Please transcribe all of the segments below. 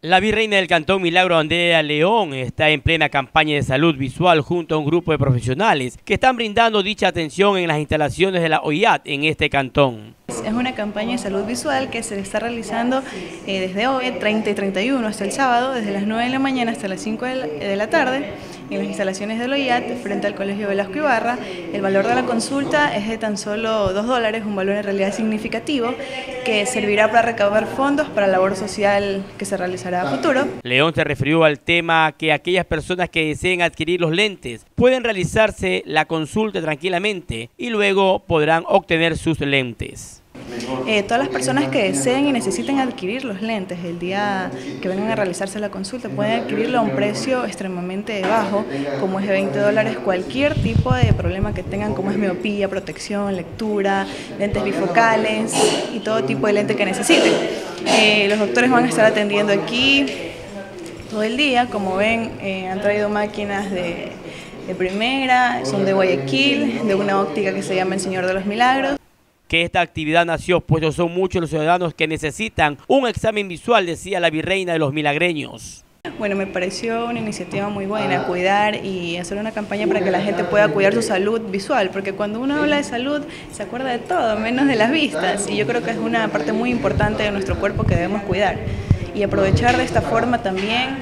La virreina del Cantón Milagro, Andrea León, está en plena campaña de salud visual junto a un grupo de profesionales que están brindando dicha atención en las instalaciones de la OIAT en este cantón. Es una campaña de salud visual que se está realizando desde hoy, 30 y 31, hasta el sábado, desde las 9 de la mañana hasta las 5 de la tarde, en las instalaciones del OIAT, frente al Colegio Velasco Ibarra. El valor de la consulta es de tan solo $2, un valor en realidad significativo, que servirá para recaudar fondos para la labor social que se realizará a futuro. León se refirió al tema que aquellas personas que deseen adquirir los lentes pueden realizarse la consulta tranquilamente y luego podrán obtener sus lentes. Todas las personas que deseen y necesiten adquirir los lentes el día que vengan a realizarse la consulta pueden adquirirlo a un precio extremadamente bajo, como es de $20, cualquier tipo de problema que tengan, como es miopía, protección, lectura, lentes bifocales y todo tipo de lente que necesiten. Los doctores van a estar atendiendo aquí todo el día. Como ven, han traído máquinas de primera, son de Guayaquil, de una óptica que se llama El Señor de los Milagros. Que esta actividad nació, pues son muchos los ciudadanos que necesitan un examen visual, decía la virreina de los milagreños. Bueno, me pareció una iniciativa muy buena, cuidar y hacer una campaña para que la gente pueda cuidar su salud visual, porque cuando uno habla de salud se acuerda de todo, menos de las vistas, y yo creo que es una parte muy importante de nuestro cuerpo que debemos cuidar. Y aprovechar de esta forma también,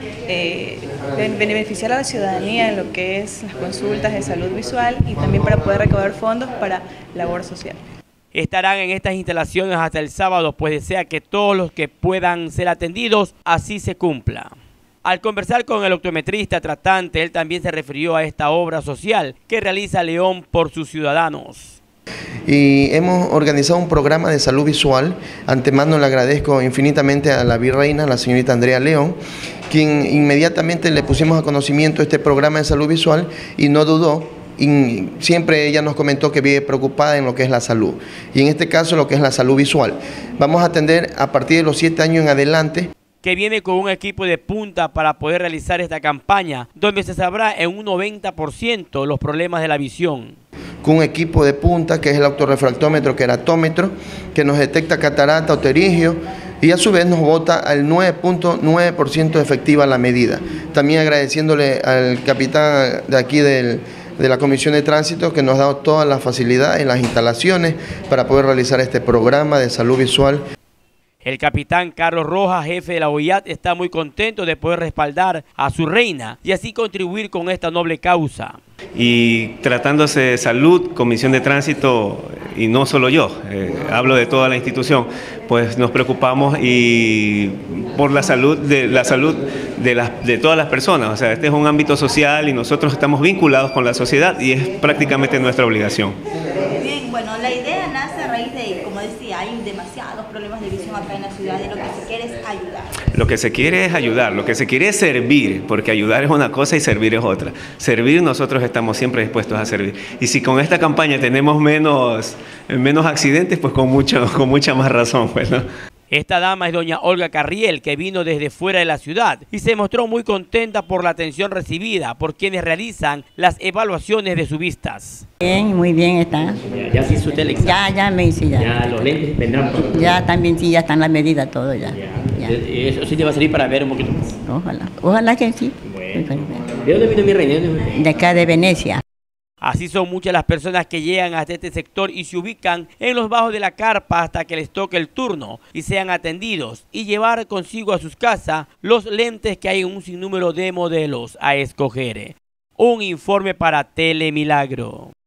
beneficiar a la ciudadanía en lo que es las consultas de salud visual y también para poder recaudar fondos para labor social. Estarán en estas instalaciones hasta el sábado, pues desea que todos los que puedan ser atendidos así se cumpla. Al conversar con el optometrista tratante, él también se refirió a esta obra social que realiza León por sus ciudadanos. Y hemos organizado un programa de salud visual. Antemano le agradezco infinitamente a la virreina, la señorita Andrea León, quien inmediatamente le pusimos a conocimiento este programa de salud visual y no dudó. Y siempre ella nos comentó que vive preocupada en lo que es la salud, y en este caso lo que es la salud visual. Vamos a atender a partir de los 7 años en adelante. Que viene con un equipo de punta para poder realizar esta campaña, donde se sabrá en un 90% los problemas de la visión. Con un equipo de punta que es el autorrefractómetro queratómetro, que nos detecta catarata o pterigio, y a su vez nos bota al 9.9% efectiva la medida. También agradeciéndole al capitán de aquí de la Comisión de Tránsito, que nos ha dado todas las facilidades en las instalaciones para poder realizar este programa de salud visual. El capitán Carlos Rojas, jefe de la OIAT, está muy contento de poder respaldar a su reina y así contribuir con esta noble causa. Y tratándose de salud, Comisión de Tránsito, y no solo yo, hablo de toda la institución, pues nos preocupamos y por la salud de todas las personas. O sea, este es un ámbito social y nosotros estamos vinculados con la sociedad y es prácticamente nuestra obligación. Bien, bueno, la idea nace a raíz de, como decía, hay demasiados problemas de visión acá en la ciudad y lo que se quiere es ayudar. Lo que se quiere es ayudar, lo que se quiere es servir, porque ayudar es una cosa y servir es otra. Servir, nosotros estamos siempre dispuestos a servir. Y si con esta campaña tenemos menos accidentes, pues con mucha más razón, pues, ¿no? Esta dama es doña Olga Carriel, que vino desde fuera de la ciudad y se mostró muy contenta por la atención recibida por quienes realizan las evaluaciones de sus vistas. Bien, muy bien está. ¿Ya se hizo usted el examen? Ya me hice ya. ¿Ya los lentes vendrán pronto? Ya también sí, ya están las medidas, todo ya. Eso sí te va a servir para ver un poquito más. Ojalá que sí. Bueno. ¿De dónde vino mi reina? De acá de Venecia. Así son muchas las personas que llegan hasta este sector y se ubican en los bajos de la carpa hasta que les toque el turno y sean atendidos y llevar consigo a sus casas los lentes que hay en un sinnúmero de modelos a escoger. Un informe para Telemilagro.